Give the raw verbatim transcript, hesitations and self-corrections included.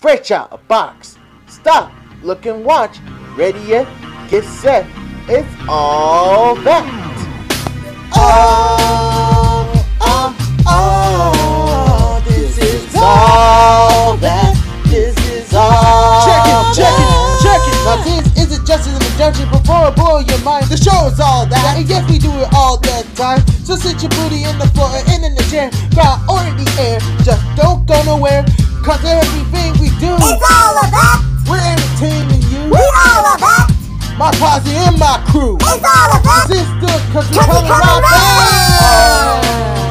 fresh out of box. Stop, look and watch. Ready yet? Get set. It's all that. Oh, oh, oh. This is all that. This is all Check it, check it, check it. Now this isn't just an introduction before I blow your mind. The show is all that, and yes we do it all the time. So sit your booty in the floor and in the chair, ground or in the air. Just don't go nowhere, cause everything we do, It's all of that. we're entertaining you. We all of that. My posse and my crew. It's all of that. Sister, cause we Cause we coming coming right right back.